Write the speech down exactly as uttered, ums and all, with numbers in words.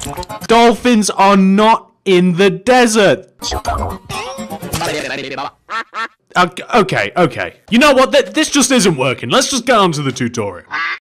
Dolphins are not in the desert. Okay, okay. You know what? Th this just isn't working. Let's just get on to the tutorial.